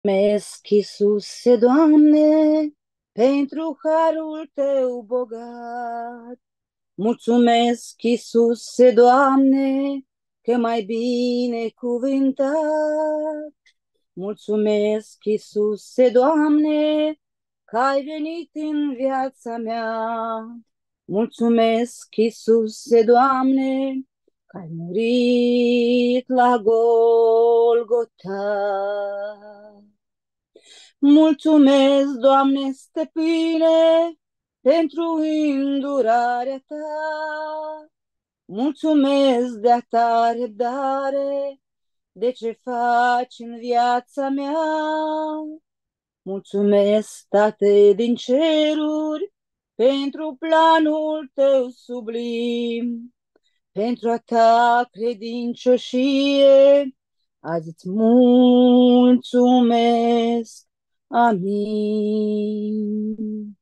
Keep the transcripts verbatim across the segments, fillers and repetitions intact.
Mulțumesc, Iisuse, Doamne, pentru harul Tău bogat. Mulțumesc, Iisuse, Doamne, că m-ai binecuvântat. Mulțumesc, Iisuse, Doamne, că ai venit în viața mea. Mulțumesc, Iisuse, Doamne, că ai murit la Golgota. Mulțumesc, Doamne stăpâne, pentru îndurarea Ta. Mulțumesc de-a Ta răbdare, de ce faci în viața mea. Mulțumesc, Tate din ceruri, pentru planul Tău sublim, pentru a Ta credincioșie. Azi îți mulțumesc. Amin.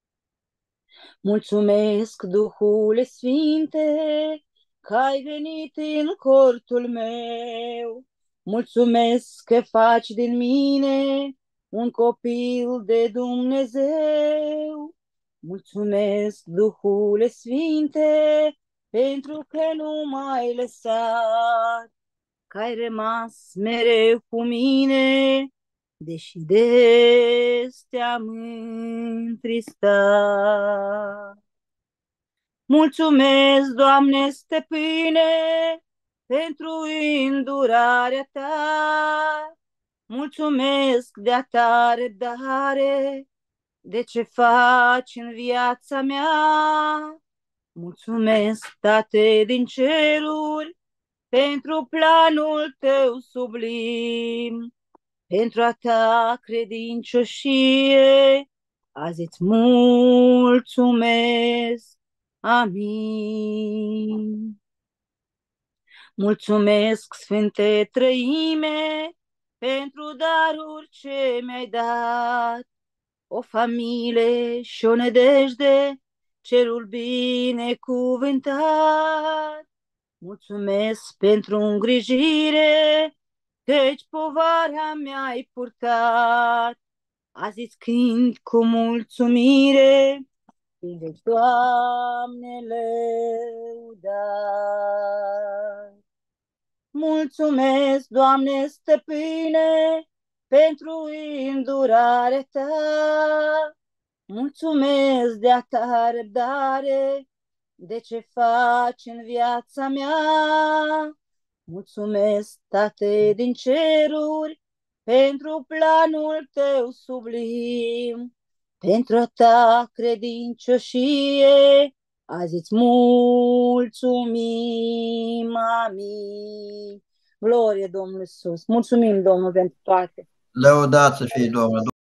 Mulțumesc, Duhule Sfinte, că ai venit în cortul meu. Mulțumesc că faci din mine un copil de Dumnezeu. Mulțumesc, Duhule Sfinte, pentru că nu m-ai lăsat, că ai rămas mereu cu mine, deși des te-am întristat. Mulțumesc, Doamne stăpâne, pentru îndurarea Ta. Mulțumesc de-a Ta răbdare, de ce faci în viața mea. Mulțumesc, Tate din ceruri, pentru planul Tău sublim, pentru a Ta credincioșie. Azi îți mulțumesc. Amin. Mulțumesc, Sfinte Trăime, pentru daruri ce mi-ai dat, o familie și o nădejde, cerul binecuvântat. Mulțumesc pentru îngrijire, căci povara mi-ai purtat. Azi îți cânt cu mulțumire, de Doamne lăudat. Mulțumesc, Doamne stăpâne, pentru îndurarea Ta. Mulțumesc de-a Ta răbdare, de ce faci în viața mea. Mulțumesc, Tate din ceruri, pentru planul Tău sublim, pentru a Ta credincioșie. Azi îți mulțumim. Amin. Glorie Domnului Iisus. Mulțumim, Domnul, pentru toate. Lăudați să fie Domnul.